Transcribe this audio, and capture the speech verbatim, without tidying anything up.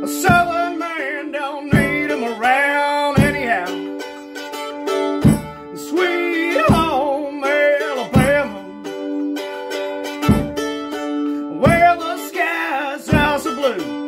Southern man don't need 'em around anyhow. Sweet home Alabama, where the skies are so blue.